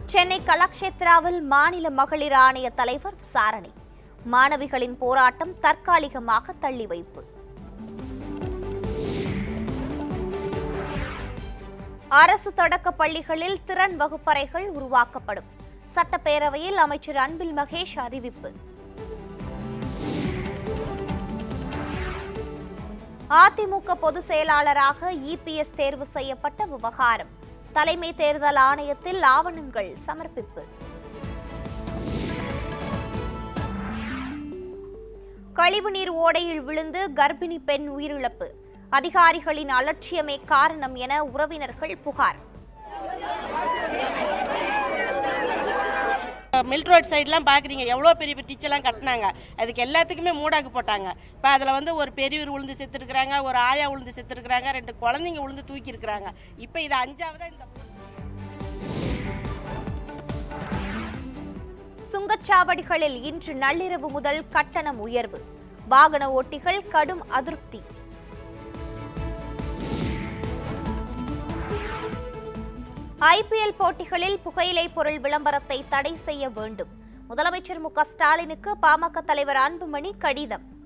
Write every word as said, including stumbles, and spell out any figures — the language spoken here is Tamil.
சென்னை கலாக்ஷேத்ராவில் மாநில மகளிர் ஆணைய தலைவர் விசாரணை. மாணவிகளின் போராட்டம் தற்காலிகமாக தள்ளி வைப்பு. அரசு தொடக்க பள்ளிகளில் திறன் வகுப்பறைகள் உருவாக்கப்படும். சட்டப்பேரவையில் அமைச்சர் அன்பில் மகேஷ் அறிவிப்பு. அதிமுக பொதுச் செயலாளராக இபிஎஸ் தேர்வு செய்யப்பட்ட விவகாரம். தலைமை தேர்தல் ஆணையத்தில் ஆவணங்கள் சமர்ப்பிப்பு. கழிவுநீர் ஓடையில் விழுந்து கர்ப்பிணி பெண் உயிரிழப்பு. அதிகாரிகளின் அலட்சியமே காரணம் என உறவினர்கள் புகார். மில்ட் ரோட் சைட்லாம் பார்க்குறீங்க, எவ்வளோ பெரிய பெரிய டீச்சர்லாம் கட்டினாங்க. அதுக்கு எல்லாத்துக்குமே மூடாக்கு போட்டாங்க. இப்போ அதில் வந்து ஒரு பெரியவர் உளுந்து செத்துருக்குறாங்க, ஒரு ஆயா உளுந்து செத்துருக்குறாங்க, ரெண்டு குழந்தைங்க உளுந்து தூக்கி இருக்கிறாங்க. இப்போ இது அஞ்சாவதா. இந்த சுங்கச்சாவடிகளில் இன்று நள்ளிரவு முதல் கட்டணம் உயர்வு. வாகன ஓட்டிகள் கடும் அதிருப்தி. ஐபிஎல் போட்டிகளில் புகையிலை பொருள் விளம்பரத்தை தடை செய்ய வேண்டும். முதலமைச்சர் மு க ஸ்டாலினுக்கு பாமக தலைவர் அன்புமணி கடிதம்.